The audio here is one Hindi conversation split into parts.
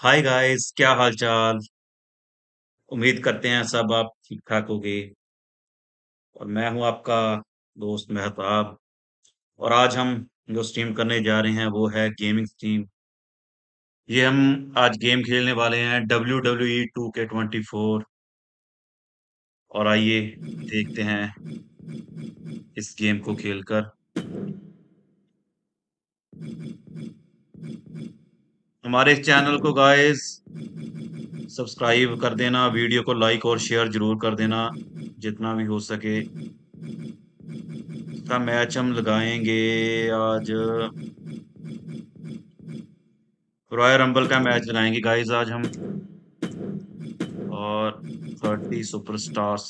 हाय गाइस, क्या हाल चाल। उम्मीद करते हैं सब आप ठीक ठाक होगे। और मैं हूं आपका दोस्त मेहताब। और आज हम जो स्ट्रीम करने जा रहे हैं वो है गेमिंग स्ट्रीम। ये हम आज गेम खेलने वाले हैं WWE 2K24। और आइए देखते हैं इस गेम को खेलकर। हमारे इस चैनल को गाइस सब्सक्राइब कर देना, वीडियो को लाइक और शेयर जरूर कर देना जितना भी हो सके। इसका मैच हम लगाएंगे आज। रॉयल रंबल का मैच लगाएंगे गाइस आज हम। और 30 सुपरस्टार्स,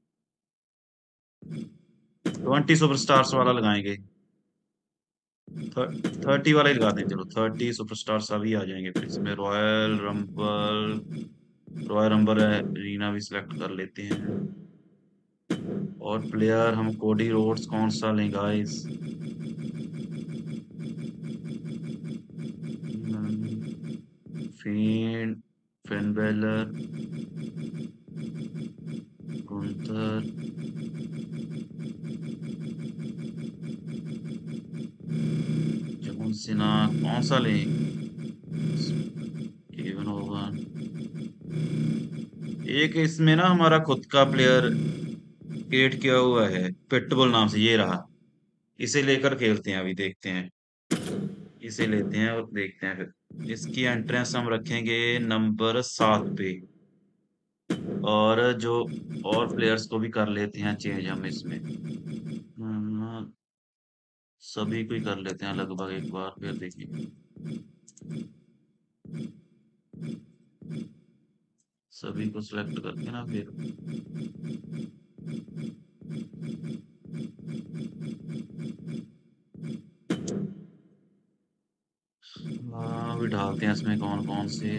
20 सुपरस्टार्स वाला लगाएंगे। 30 वाला ही लगा दें, चलो 30 सुपरस्टार्स अभी आ जाएंगे। फिर इसमें रॉयल रंबल एरिना भी सिलेक्ट कर लेते हैं। और प्लेयर हम कोडी रोड्स कौन सा लें guys. Finn Finn Balor, Gunther, John Cena कौन सा लें। Kevin Owens. एक इसमें ना हमारा खुद का प्लेयर क्रिएट किया हुआ है पिटबुल नाम से, ये रहा। इसे लेकर खेलते हैं, अभी देखते हैं। इसे लेते हैं और देखते हैं फिर। इसकी एंट्रेंस हम रखेंगे नंबर 7 पे। और जो और प्लेयर्स को भी कर लेते हैं चेंज हम इसमें। हम्म, सभी को ही कर लेते हैं लगभग एक बार, फिर देखेंगे। सभी को सिलेक्ट करके ना फिर अभी डालते हैं इसमें कौन कौन से।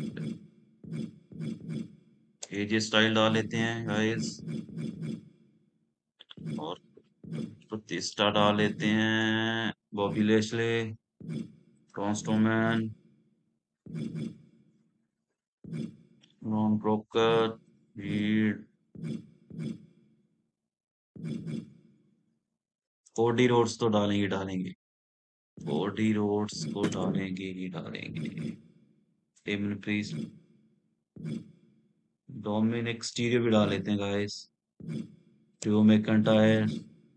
एजे स्टाइल डाल लेते हैं गाइस। और प्रतिष्ठा डाल लेते हैं। Bobby Lashley, Braun Strowman, Bron Breakker, Reed, Cody Rhodes तो डालेंगे डालेंगे। कोडी रोड्स को डालेंगे ही डालेंगे। डेमन प्रीस्ट, डोमिनिक स्टीरियो भी डाल लेते हैं guys. Drew McIntyre,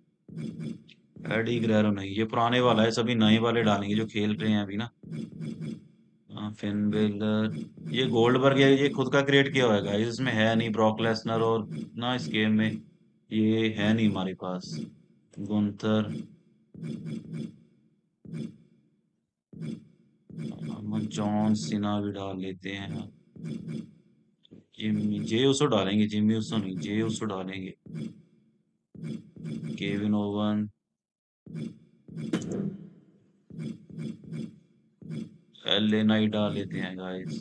Eddie Guerrero नहीं, ये पुराने वाला है। सभी नए वाले डालेंगे जो खेल रहे हैं अभी ना। फिन बेलर, ये गोल्डबर्ग है, ये खुद का क्रिएट किया हुआ है गाइस। इसमें है नहीं ब्रॉक लेसनर और ना इस गेम में ये है नहीं हमारे पास। गुंथर, हम जॉन सीना भी डाल लेते हैं। जिम्मी जे उसो डालेंगे, जिम्मी उसो नहीं, जे उसो डालेंगे। केविन ओवन, एल नाइट डाल लेते हैं गाइस।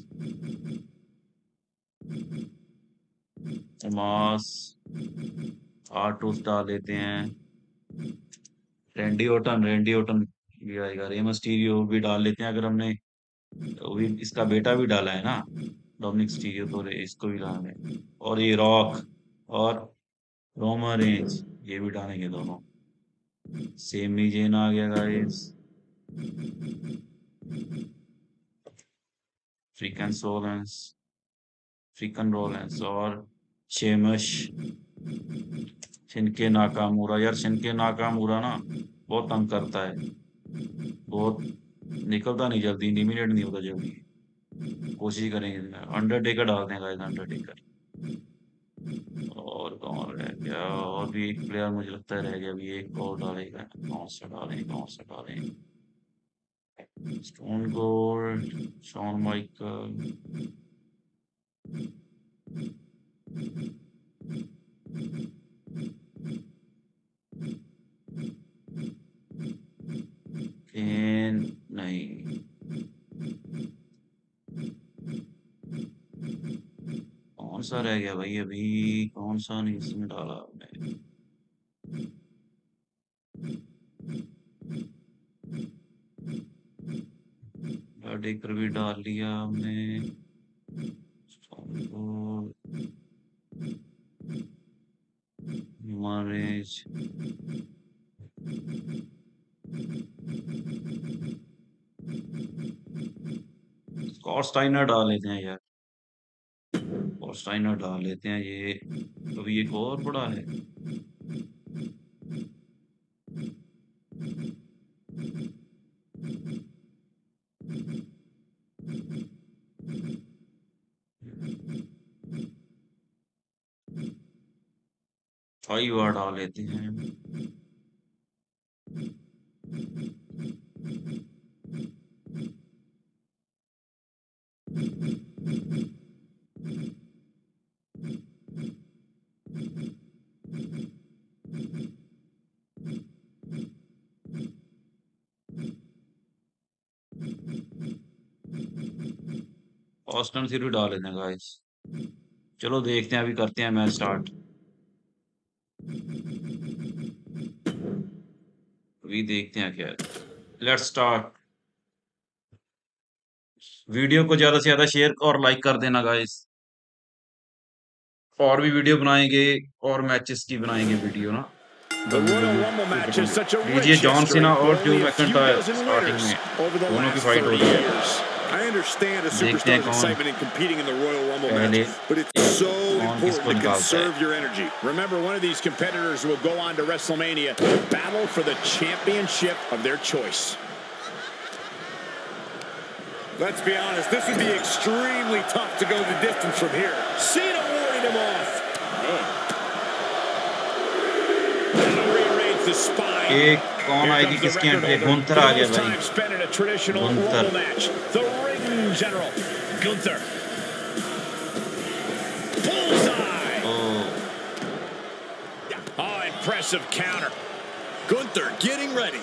मास, आर्टूस डाल लेते हैं। रेंडी ओटन भी आएगा। रे मस्टीरियो भी डाल लेते हैं अगर हमने। वो भी इसका बेटा भी डाला है ना, डोमिनिक स्टीरियो, तो इसको भी डालना है। और ये रॉक और रोमा रेंज, ये भी डालेंगे दोनों। सेमी जेन आ गया गाइस। फ्रीकन सोलेंस, फ्रीकन रोलेंस और शेमश, शिनके नाकामूरा। यार शिनके नाकामूरा ना बहुत तंग करता है। बहुत निकलता नहीं जल्दी, इलिमिनेट नहीं होता जल्दी। कोशिश करेंगे। अंडरटेकर डालते हैं गाइस, अंडरटेकर। और कौन रह गया, और भी एक प्लेयर मुझे लगता है रह गया। अभी एक और डालेगा, कौन सा डालें कौन सा डालें। Stone Cold, Shawn Michael, Kane नहीं। कौन सा रह गया भाई, अभी कौन सा नहीं इसमें डाला आपने। अंडरटेकर भी डाल लिया हमने। मैनेज स्कॉट स्टाइनर डाल लेते हैं यार, स्कॉट स्टाइनर डाल लेते हैं। ये अभी एक और बड़ा है। फाइव बार डाल लेते हैं। ऑस्टन थ्योरी डाल लेते हैं गाइस। चलो देखते हैं, अभी करते हैं मैच स्टार्ट। अभी देखते हैं क्या है। Let's start. वीडियो को ज्यादा से ज्यादा शेयर और लाइक कर देना गाइस। और भी वीडियो बनाएंगे, और मैचेस की बनाएंगे वीडियो ना। The Royal Rumble match is such a लीजिए rich जॉन history, सीना और with Drew only a few McIntyre dozen starting winners में over the दोनों की last फाइट हो 30 रही है। years. I understand a देखते हैं superstar's कौन excitement in competing in the Royal Rumble पहले match, but it's so कौन किसको important to निकालता है। conserve your energy. Remember, one of these competitors will go on to WrestleMania to battle for the championship of their choice. Let's be honest, this would be extremely tough to go the distance from here. Cena warding him off. Rearrange the spine. एक कौन आएगी, किसकी एंट्री? गुंथर आ गया भाई। Gunther The ring general, Gunther. Bullseye. Oh, impressive counter. Gunther getting ready.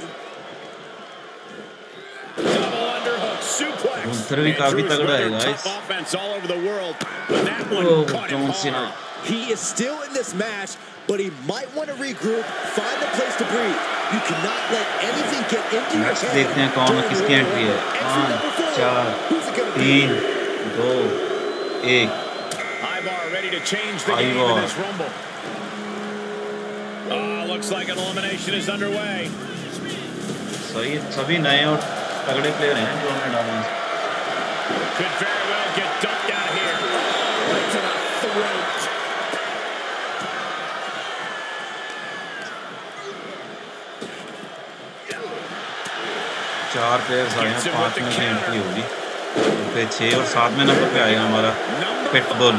Double underhook suplex. Gunther भी काफी तगड़ा है guys. Offense all over the world, but that one caught him John Cena hard. He is still in this match, but he might want to regroup, find a place to breathe. You cannot let anything get into your head. देखते हैं कौन किसकी एंट्री है। 5 4 3 2 1। Ivar ready to change the game in this Rumble. Looks like an elimination is underway. सभी नए और तगड़े प्लेयर हैं जो हमने डाले हैं। Could very well get dumped out here. Right to the throat. चार प्लेयर्स आए हैं, 5 में की एंट्री होगी, फिर 6 और 7 में नंबर पे आएगा हमारा pitbull.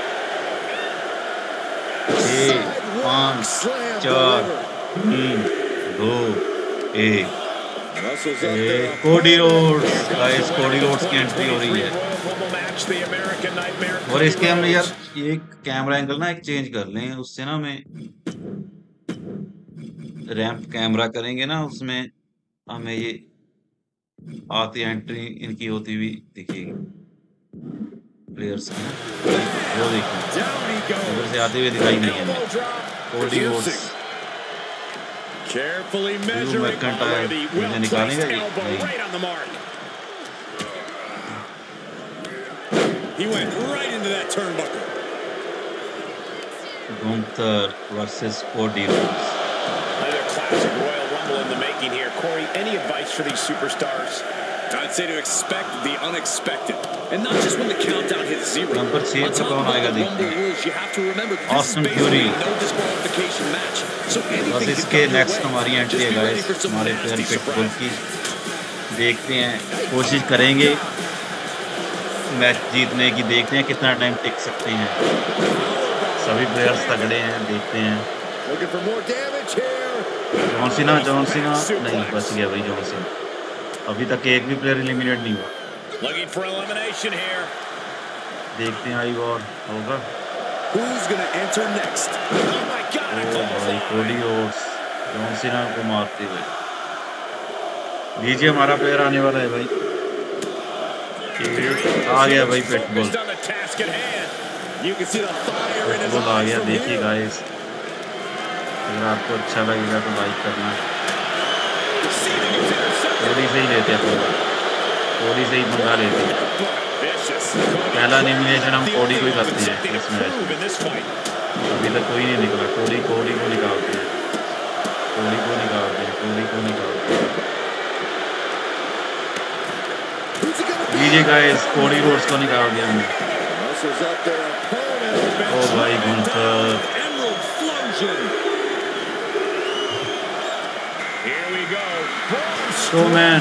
6 5 4 3 2 1। Cody Rhodes guys, Cody Rhodes की एंट्री हो रही है। और इसके हम यार ये कैमरा एंगल ना एक चेंज कर लें, उससे ना हमें रैंप कैमरा करेंगे ना, उसमें हमें ये आती एंट्री इनकी होती हुई दिखेगी प्लेयर्स की। वो देखिए उधर से आते हुए दिखाई नहीं है हमें। कोडी रोड्स ड्रू मैकइंटायर मुझे निकालेगा ये नहीं। Gunther versus Cody Rhodes. Another classic Royal Rumble in the making here. Corey, any advice for these superstars? I'd say to expect the unexpected, and not just when the countdown hits 0. Number 6 पे कौन आएगा देखते हैं। Austin Fury. बस इसके नेक्स्ट हमारी एंट्री है गाइस, हमारे प्लेयर पिटबुल की। देखते हैं, कोशिश करेंगे मैच जीतने की, देखते हैं कितना टाइम टिक सकते हैं। सभी प्लेयर्स तगड़े हैं, देखते हैं। जॉन सीना नहीं, बच गया भाई जॉन सीना। अभी तक एक भी प्लेयर एलिमिनेट नहीं हुआ। देखते हैं आइवर होगा। भाई कोडी रोड्स जॉन सीना को मारते हुए। लीजिए हमारा प्लेयर आने वाला है भाई। आ गया भाई पिटबुल। पिटबुल आ गया, देखिए गाइस। अगर आपको अच्छा लगेगा तो लाइक करना। थोड़ी से ही लेते हैं पूरा। कोडी से ही पंगा लेते हैं। पहला एलिमिनेशन हम कोडी को ही करते हैं इस मैच में। अभी तक कोई नहीं निकला। कोडी को निकालते हैं, कोडी को निकालते हैं। लीजिए गाइस, कोडी रोड्स को निकाल दिया हमने। ओ भाई गुंथर, स्टोमैन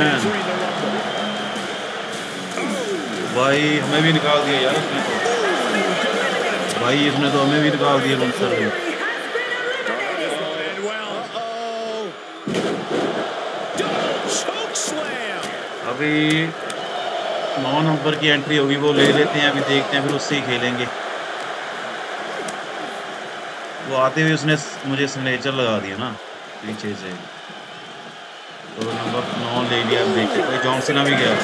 भाई हमें भी निकाल दिया यार इसने तो। भाई इसने तो हमें भी निकाल दिया गुंथर ने। अभी 9 नंबर की एंट्री होगी, वो ले लेते हैं। अभी देखते हैं, फिर उससे ही खेलेंगे। वो आते हुए उसने मुझे सिग्नेचर लगा दिया ना पीछे से, तो नंबर 9 ले लिया। अब देखते हैं, जॉन सीना भी गया।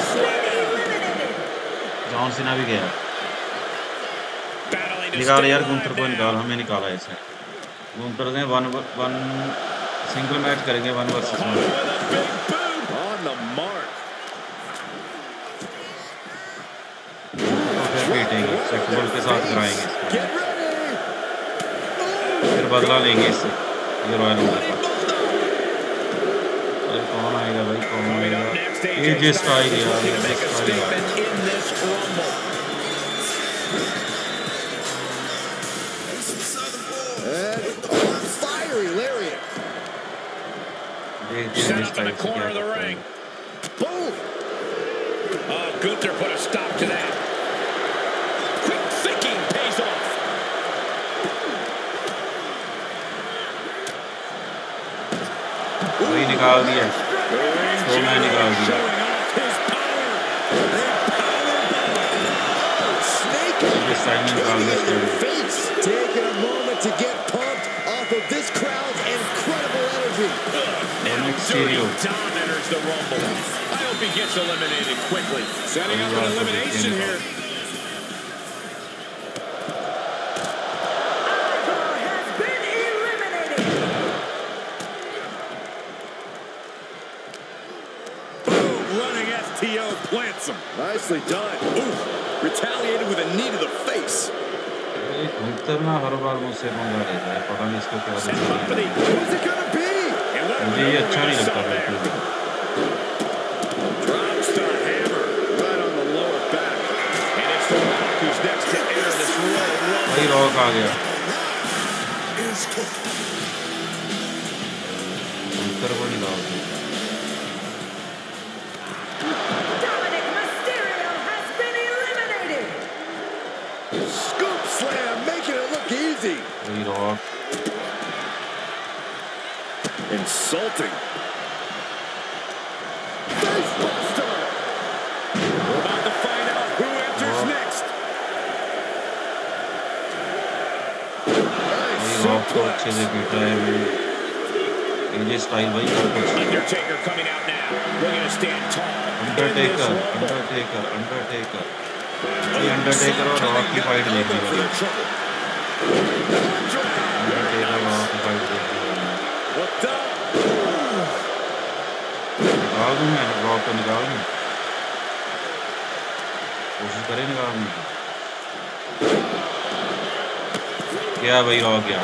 निकाल यार गुंथर को, निकाल। हमें निकाला इसने। गुंथर ने 1 सिंगल मैच करेंगे, 1 वर्सेस 1। फिर पीटेंगे, फुटबॉल के साथ कराएंगे, फिर बदला लेंगे इससे। ये रॉयल रंबल का कौन आएगा भाई, कौन आएगा? ये जिस्ट आएगा यार, ये जिस्ट आएगा। Gunther put a stop to that. Quick thinking pays off. वही निकाल दिया, तो मैं निकाल दिया। Taking a moment to get pumped off of this crowd's incredible energy. Don enters the Rumble. I hope he gets eliminated quickly. Setting up an elimination here. Plants him. Nicely done. Oof. Retaliated with a knee to the face. Gunther ना हर बार मुझसे पंगा लेता है, पता नहीं इसको क्या होता है। मुझे ये अच्छा नहीं लगता बिल्कुल। Drops the hammer right on the lower back. And it's The Rock who's next to enter this Royal Rumble. भाई रॉक आ गया। गुंथर को निकाल दिया। Rock. Insulting. Facebuster. We're about to find out who enters next. Rock को अच्छे से पीटा है भाई। AJ स्टाइल भाई कर कुछ। Undertaker coming out now. Looking to stand tall. Undertaker और रॉक की फाइट देखनी होगी। निकाल दूं मैं रॉक को, निकाल दूं, कोशिश करें निकालने की। क्या भाई रॉक गया।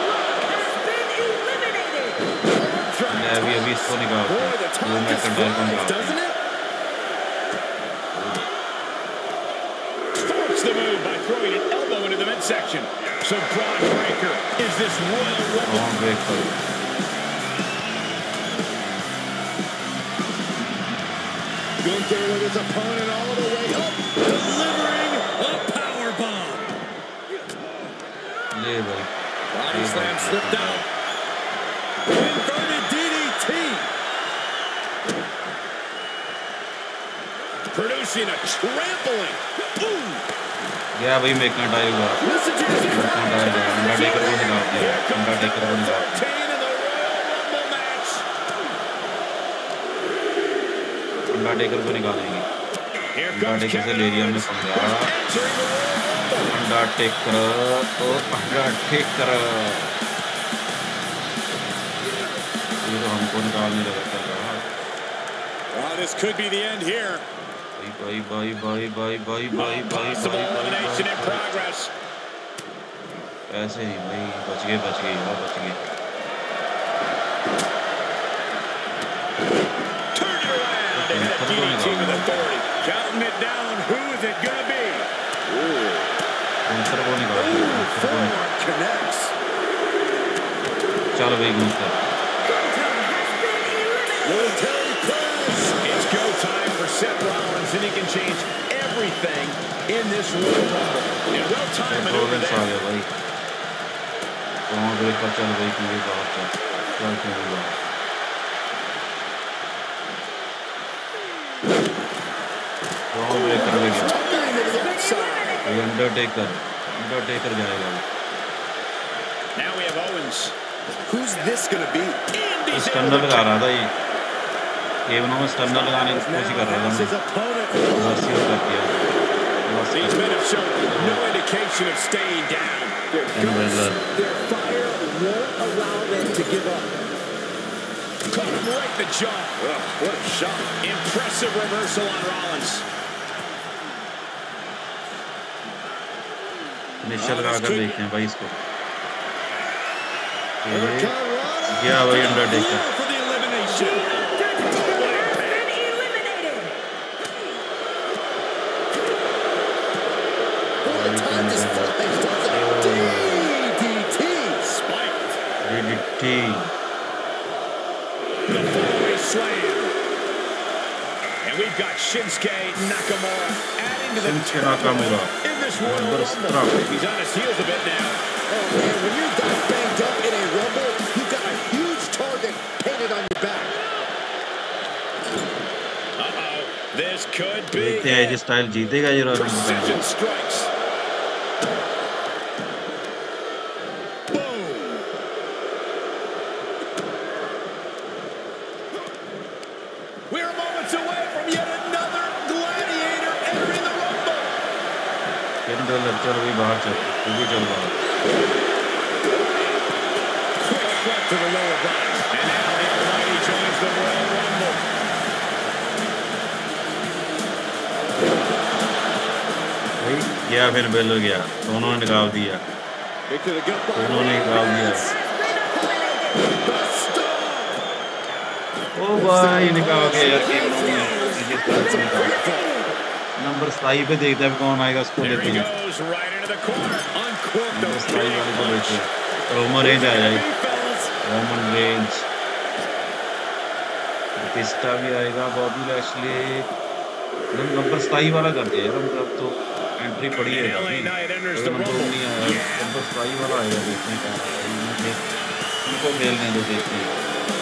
अभी इसको निकाल, वो मैकइंटायर को निकाल। Throwing an elbow into the midsection. So Braun Breaker is this Royal Rumble. Braun Breaker. Gunther with his opponent all the way up, delivering a powerbomb. Body slam slipped out. Inverted DDT. Producing a trampling. Ooh. गया भाई मैकइंटायर हुआ। अंडरटेकर को निकाल दिया। अंडरटेकर को निकालेंगे। अंडरटेकर से ले लिया हमने पंगा। अंडरटेकर ये तो हमको निकालने लगा। This could be the end here. भाई भाई भाई भाई भाई भाई भाई Possible भाई भाई elimination in भाई progress. ऐसे ही भाई बच गए और बच गए Turn it around and hit a DDT with authority. Counting it down. Who is it going to be? गुंतर को निकाल Forearm connects. चल भाई गुंतर Military press. It's go time for Seth Rollins, and he can change everything in this Royal Rumble. And well-timed maneuver रोलेंस uh there. गया भाई कौन ब्रेकर चल भाई क्योंकि बाहर चल क्योंकि बाहर कौन ब्रेकर भी गया Tumbling to the outside. भाई अंडरटेकर जाएगा Now we have Owens. Who's this going to be? Indy's stunner लगा रहा था ये केवनों में स्टन्नर लगाने की कोशिश कर रहा Has his था opponent. बस ये कर दिया These men have shown no indication of staying down. Their guts, their fire won't allow them to give up. Caught him right in the jaw. What a shot. Impressive reversal on Rollins. निश्चल लगा कर देखते हैं भाई इसको Hurricane Rana. गया भाई Undertaker For the elimination. What a time this flies, doesn't it? DDT. Spiked. DDT The four-way slam. And we've got Shinsuke Nakamura adding to the Shinsuke Nakamura. in this Royal Number Rumble. struck. He's on his heels a bit now. Oh man, when you're that banged up in a rumble, you've got a huge target painted on your back. Uh-oh. This could be देखते हैं ये स्टाइल जीतेगा ये Royal Rumble precision strikes. Boom. We're moments away from yet another gladiator entering the Rumble. फिर डॉलर चल भाई बाहर चल तू भी चल बाहर Quick flip to the lower body. And now the Almighty joins the Royal Rumble. भाई गया फिर बेलर गया दोनों ने निकाल दिया Kick to the gut by दोनों ने निकाल दिया the stomp. ओ भाई निकाल के यार नंबर 27 पे देखते हैं कौन आएगा उसको There लेते he हैं goes, right into the corner. Uncorked number those 27 वाले को लेते हैं रोमन रेंज आ जाए रोमन रेंज पिस्टा भी आएगा बॉबी लैशली नंबर 27 वाला करते हैं यार हम अब तो एंट्री पड़ी है LA Knight enters the number Rumble. नहीं आया नंबर 27 वाला आएगा देखने का उनको खेलने दो देखते हैं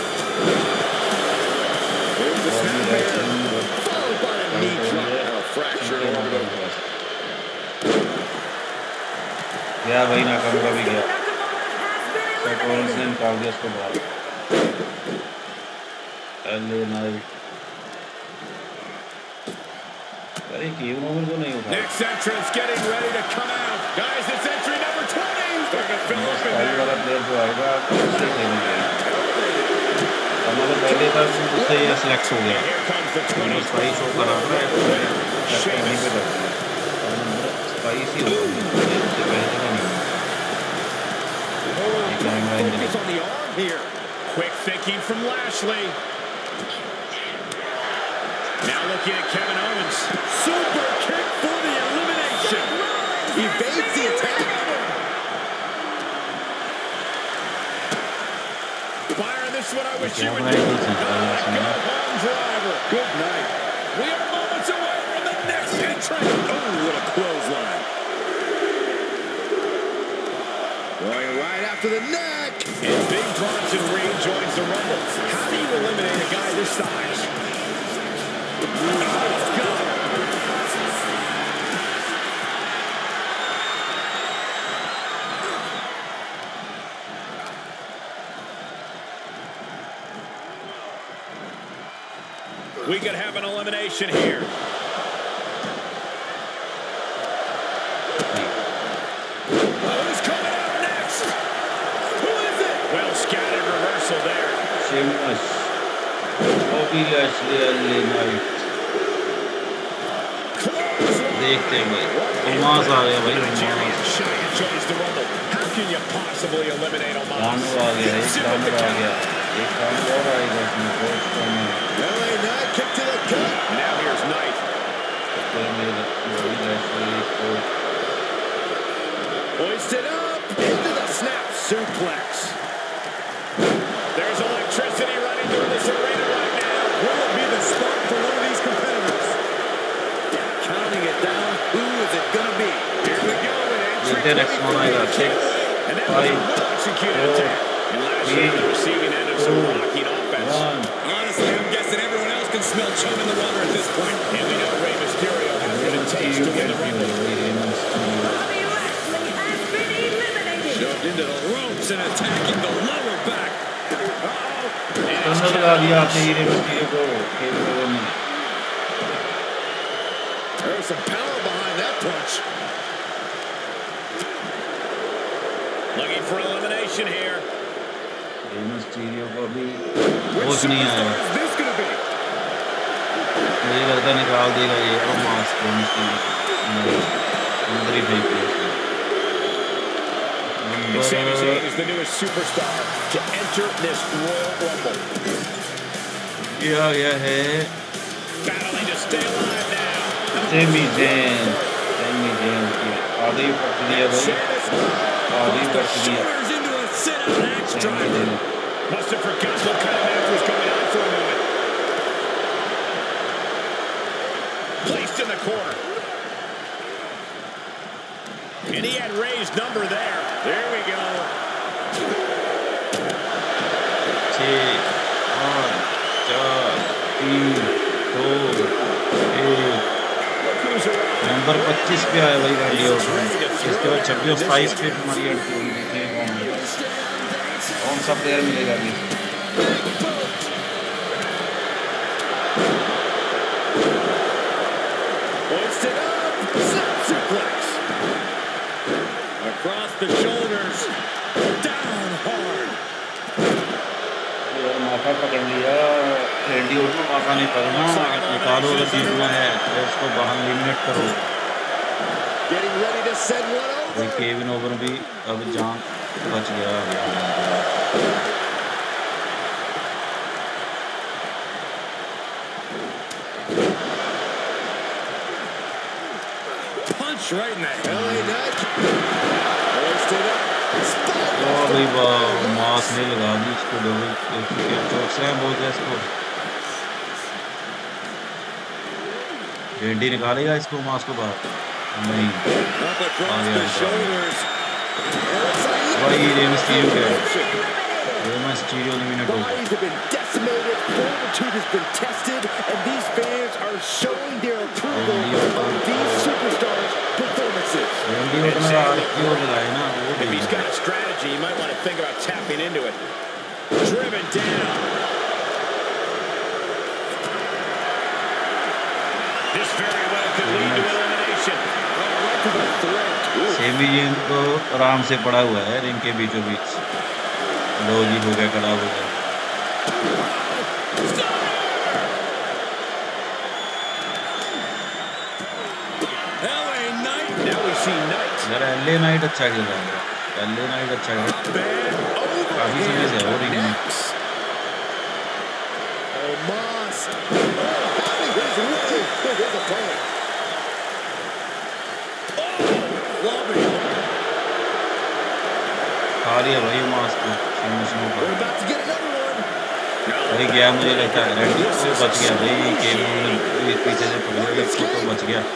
Here's the snap here. Followed by a knee drop. Oh, fractured elbow. गया भाई नाकाम का भी गया पेट्रोल्स ने निकाल दिया उसको बाहर LA नाइट अरे क्यों नंबर को नहीं उठा Next entrance getting ready to come out. Guys, it's entry number 20. Starting to fill number up in 27 there. वाला प्लेयर जो आएगा उससे खेलेंगे हमारे पहले था उससे ये सिलेक्ट हो गया Here comes the number 20. 27 show करा रहा है तो वहीं पे करते हैं और नंबर 27 ही होगा इससे पहले का नहीं ये camera engine Focus on the arm here. Quick thinking from Lashley. Now looking at Kevin Owens. Super kick for the elimination. Evades the attack. Byron, this is what I wish you would camera do. Engine से Go home driver. Good night. We are moments away from the next entrant. Oh, what a clothesline. Going right after the neck. And Big Bronson Reed joins the Rumble. How do you eliminate a guy this size? Oh, God. We could have an elimination here. Who's coming out next? Who is it? Well scattered reversal there. Sheamus Bobby Lashley LA Knight देखते हैं भाई, ओमास आ गया भाई, ओमास रानू आ गया, एक रानू आ गया, एक रानू और आएगा इसमें Hoisted up into the snap suplex. There's electricity running through this arena right now. Will it be the spark for one of these competitors? Counting it down, who is it going to be? Here we go. And that was a well-executed attack. And Lashley on the receiving end of some rocking offense. Honestly, I'm guessing everyone else can smell chum in the water at this point. And we know Rey Mysterio has what it takes to win the Rumble. Shoved into the ropes and attacking the lower back. There's some power behind that punch. Looking for elimination here. Mysterio को भी होश नहीं आया, मुझे लगता निकाल देगा ये और मास्क को अंदर ही फेंक दिया। Sami Zayn is the newest superstar to enter this Royal Rumble. ये आ गया है Battling to stay alive now. Sami Zayn की आधी पट दिया भाई, आधी पट दिया। Must have forgotten what kind of match was going on for a moment. Placed in the corner. And he had Rey's number there. There we go. 6, 5, 4, 3, 2, 1। Number 25 पे आया भाई रैंडी ऑर्टन। इसके बाद 26 और 27 पे हमारी एंट्री होगी। कौन सा प्लेयर मिलेगा अभी? Across the shoulders, down hard. माथा पकड़ लिया रैंडी ऑर्टन, माथा नहीं पकड़ना, निकालो अगर जीतना है तो उसको बाहर एलिमिनेट करो। भाई केविन ओवन भी अब जान बच गया। Punch right in the head. भाई मास नहीं लगा दी इसको, डबल चौक स्लैम बोलते हैं इसको। रैंडी निकालेगा इसको मास को बाहर? नहीं, आ गया भाई रे मिस्टीरियो क्या है? रे मिस्टीरियो एलिमिनेट हो गया। रैंडी ऑर्टन का आरपीओ लगाए ना वो। If he's got a strategy, you might want to think about tapping into it. Driven down. This very well could lead to elimination. Right to the throat. Sami Zayn तो आराम से पड़ा हुआ है रिंग के बीचों बीच। लो जी हो गया, खड़ा हो गया। यार एलए नाइट अच्छा खेल रहा है, एलए नाइट अच्छा खेल काफी समय से हो रिंग में। खा लिया भाई मास्क को भाई, गया मुझे लगता है रैंडी तो बच गया भाई, केविन ने पीछे से पकड़ लिया इसको तो बच गया।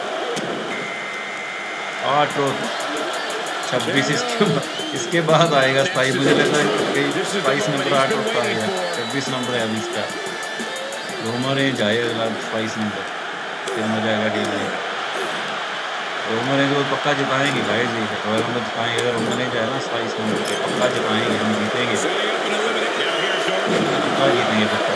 8 और 26 इसके बाद आएगा 27। मुझे लगता है 22 नंबर 8 और आ गया, 26 नंबर है अभी इसका। रोमन रेंज आएगा 22 नंबर, फिर मजा आएगा गेम में। रोमन रेंज को पक्का जिताएंगे भाई जी, रॉयल नंबर जिताएंगे। अगर रोमन रेंज आए ना 27 नंबर पे पक्का जिताएंगे, हम जीतेंगे, पक्का जीतेंगे पक्का।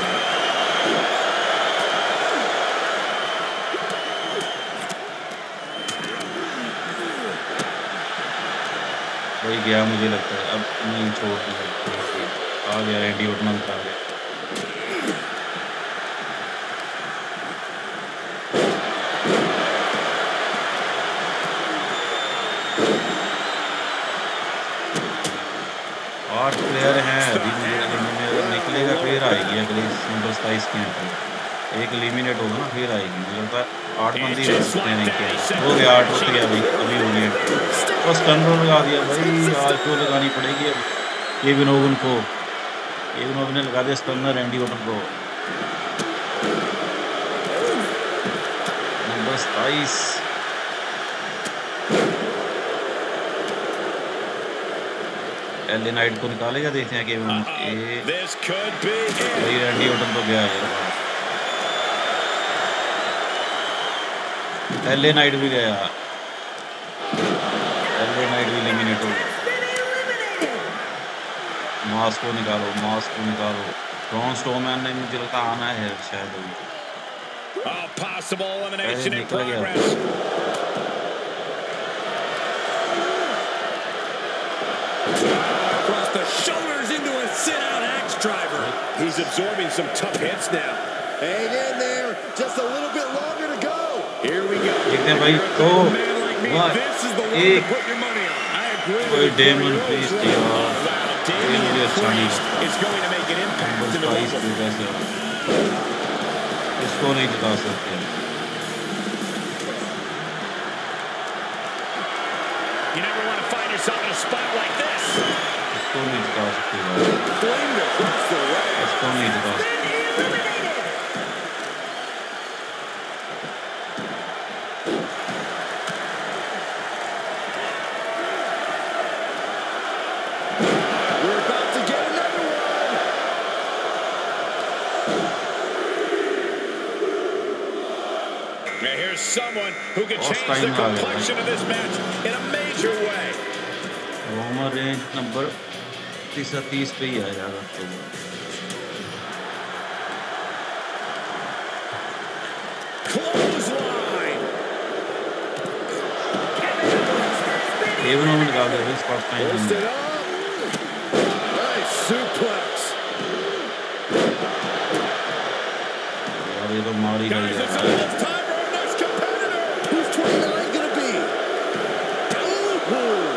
वही गया मुझे लगता है, अब नहीं छोड़ दिया, आ गया रैंडी ऑर्टन आ गया। 8 प्लेयर हैं अभी, मुझे अगर निकलेगा फिर आएगी अगली सिंगल 27 के यहाँ पर। एक एलिमिनेट होगा ना फिर आएगी, मुझे लगता है 8 बंदे ही रखते हैं रैंक के। हो गया 8 हो गया भाई, अभी हो गया। बस कंट्रोल लगा दिया भाई, आज को लगानी पड़ेगी अब केविन ओवन को। केविन ओवन ने लगा दिया स्टर्नर रैंडी ओटन को। नंबर 27 एल नाइट को निकालेगा, देखते हैं केविन भाई। रैंडी ओटन तो गया यार, एल नाइट भी गया, एल नाइट भी एलिमिनेट हो गया। मास को निकालो, मास को निकालो। ब्रॉन स्ट्रोमैन ने मुझे लगता आना है शायद अभी, निकल गया। Across the shoulders into a sit-out axe driver. He's absorbing some tough hits now. Hang in there, just a little bit longer to go. Here we go. देखते हैं भाई, तो This is the one to put your money on. I agree. कोई डेमन प्रीस्ट यार, ये मुझे अच्छा नहीं It's going to make an impact in the लगता। Rumble. कैसे इसको नहीं जिता सकते। You never want to find yourself in a spot like this. इसको नहीं जिता सकते भाई, Flamed across the way. इसको नहीं जिता सकते। We're about to get another one. Now here's someone who can Lost change the time now, complexion of this match in a major way. Roman Reigns number 30 पे ही आया यार तो। Clothesline. केविन ओवन निकाल दिया भाई फर्स्ट टाइम Post में। it up. Nice suplex. यार ये तो मार ही Guys, गई this is है। almost time for our next competitor. Who's 29 gonna be? Ooh.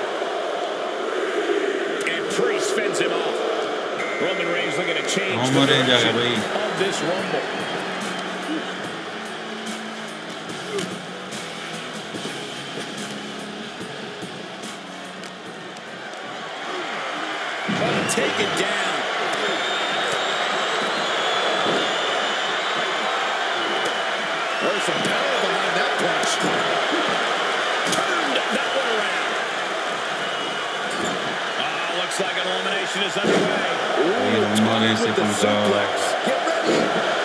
And Priest fends him off. Roman Reigns looking to change the Roman Reigns आ गया direction भाई। of this Rumble. Take it down. There's some power behind that punch. Turned that one around. Looks like an elimination is underway. ये रोमन रेंज से With the पहुंचा। suplex. Get ready.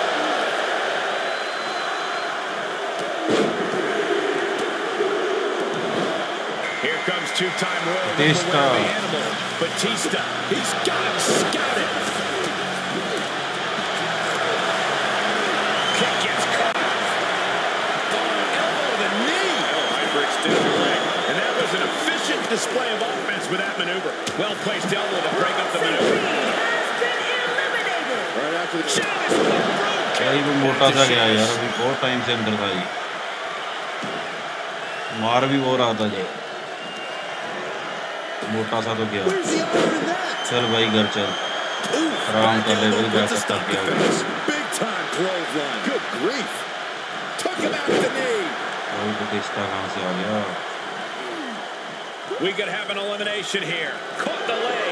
Here comes two-time Royal Batista. Rumble winner, the Animal. Batista. He's got him scouted. Kick gets caught. Oh, elbow to the knee. Oh, hyperextended the leg. And that was an efficient display of offense with that maneuver. Well-placed elbow to break up the maneuver. Right after the Shot is broken. भाई वो मोटा सा गया यार, अभी बहुत टाइम से अंदर था ये, मार भी वो रहा था जी, मोटा सा तो गया। Where's the honor in that? चल भाई घर चल, आराम कर ले भाई, बैकअप कर दिया भाई। Big time clothesline. Good grief. Took him out at the knee. भाई बटिस्टा कहाँ से आ गया? We could have an elimination here. Caught the leg.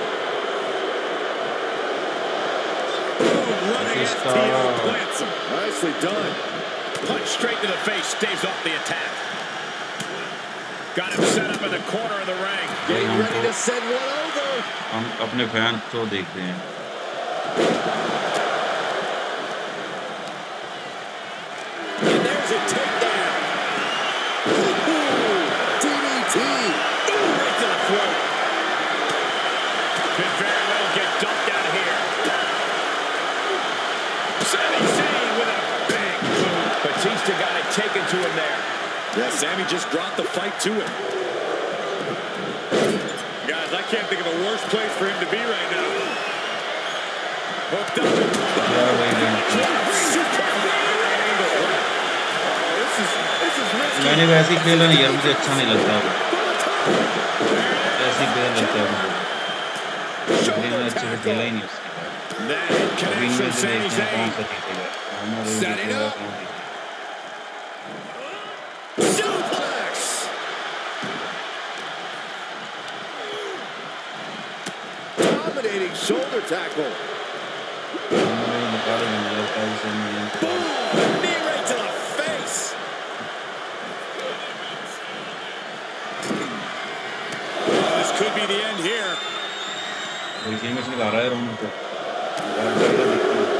Batista Plants him. Nicely done. Punch straight to the face, staves off the attack. Got him set up in the corner of the ring. Getting हम ready तो to send one over. हम अपने फैन को देखते हैं। And there's a takedown. Ooh, DDT. Ooh, right to the throat. Could very well get dumped out here. Sami Zayn with a big boot. Batista got it taken to him there. Yeah, Sammy just brought the fight to him. Guys, I can't think of a worse place for him to be right now. Hooked up. यार भाई मैंने वैसे ही खेला नहीं यार, मुझे अच्छा नहीं लगता वो, ऐसे ही खेल लगता है मुझे। पिछले में Shoulder अच्छे से खेला tackle. ही नहीं उसके बाद। That अब connects इनमें from से Sami देखते हैं कौन Zayn. सा जीतेगा, रोमन रेंज Setting जीतेगा, up. कौन जीतेगा। Suplex. Dominating shoulder tackle. Roman Reigns निकालेगा, मुझे लगता है इसे नहीं निकालेगा। Boom! Knee right to the face. This could be the end here. देखिए में से निकाल रहा है रोमन को, निकाल जाएगा देखते हैं।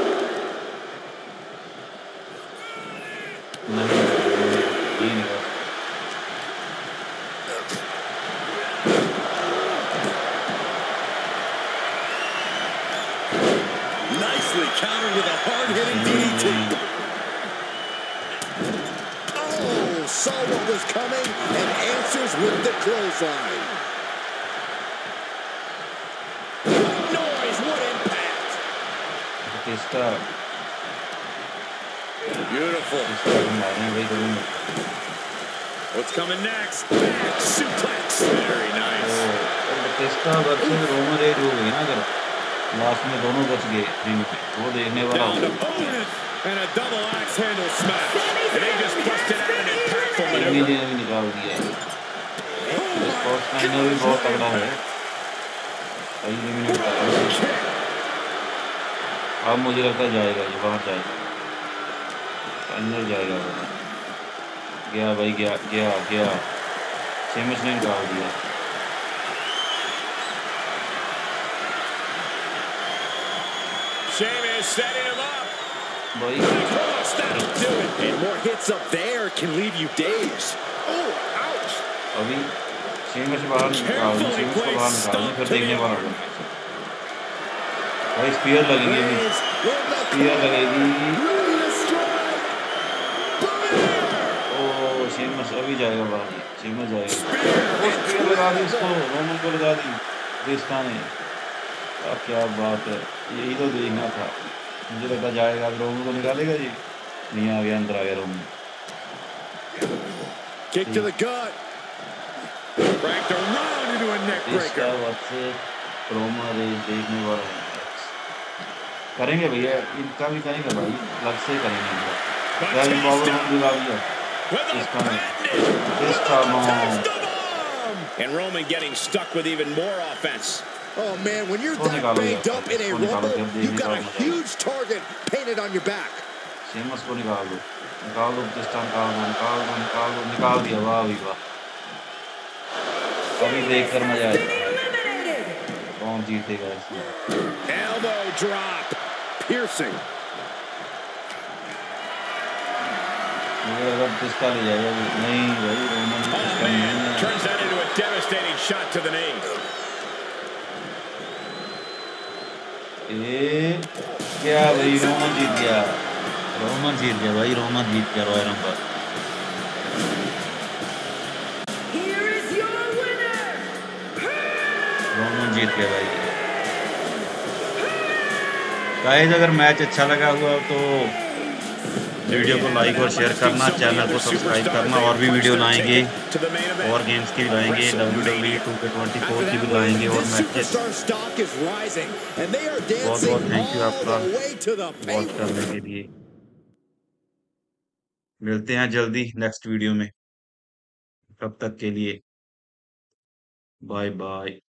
नहीं, ये निकाल। Nicely countered with a hard-hitting DDT. Oh, saw what was coming and answers with the clothesline. What noise, what impact. इसका Beautiful. मारने भाई दोनों में। What's coming next? Back suplex. Very nice. Batista versus Roman Reigns हो गई ना, अगर लास्ट में दोनों बच गए रिंग पे, वो देखने वाला Down होगा। opponent and a double axe handle smash. And they just busted out an impactful इन्हीं maneuver. ने भी निकाल दिया है। स्कॉट स्नाइडर भी बहुत तगड़ा है। कई मिनट तक अब मुझे लगता है जाएगा, ये बाहर जाएगा, अंदर जाएगा वो। गया भाई, गया गया गया, सेमस ने निकाल दिया। Sheamus setting him up. भाई Cross, that'll do it. And more hits up there can leave you dazed. Oh, ouch. अभी सेमस बाहर निकाल दूं, सेमस को बाहर निकाल दूं, फिर देखने वाला होगा। भाई स्पीयर लगेगी, अभी स्पीयर लगेगी। ओ सेमस अभी जाएगा बाहर, सेमस जाएगा। वो स्पीयर लगा दी उसको, रोमन को लगा दी क्रिस्टा ने। अब क्या बात है, यही तो देखना था। मुझे लगा जाएगा, अब रोमन को निकालेगा जी, नहीं आ गया, अंदर आ गया Roman. Kick to the gut. Cracked around into a neck इसका breaker. वक्त से रोमन रेंज देखने वाला है। करेंगे भैया, इनका भी करेंगे भाई, लग से करेंगे इनका। क्या पावर हम दिला दिया With a इसका नहीं, patented इसका no. the bomb. And Roman getting stuck with even more offense. Oh, man, when you're इसको that निकालो banged यार, up in a इसको निकालो, rumble, जब देखने you've का got a मजा आएगा। huge target painted on your back. Sheamus को निकाल दो, निकाल दो, प्रतिष्ठा निकाल दो, निकाल दो, निकाल दो, निकाल दिया। वाह भाई वाह, अभी देखकर मजा आएगा, कौन जीतेगा इसमें। Elbow drop. Piercing. मुझे लगा प्रतिष्ठा ले जाएगा, नहीं भाई रोमन Oh, प्रतिष्ठा नहीं man. है। Turns that into a devastating shot to the knee. क्या भाई, रोमन जीत गया, रोमन जीत गया भाई, रोमन जीत गया रॉयल रंबर। रोमन जीत गया भाई। गाइस अगर मैच अच्छा लगा हुआ तो वीडियो को लाइक और शेयर करना, चैनल को सब्सक्राइब करना, और भी वीडियो लाएंगे, और गेम्स की भी लाएंगे, WWE 2K24 की भी लाएंगे, और मैचेस। बहुत बहुत थैंक यू आपका वॉच करने के लिए। मिलते हैं जल्दी नेक्स्ट वीडियो में, तब तक के लिए बाय बाय।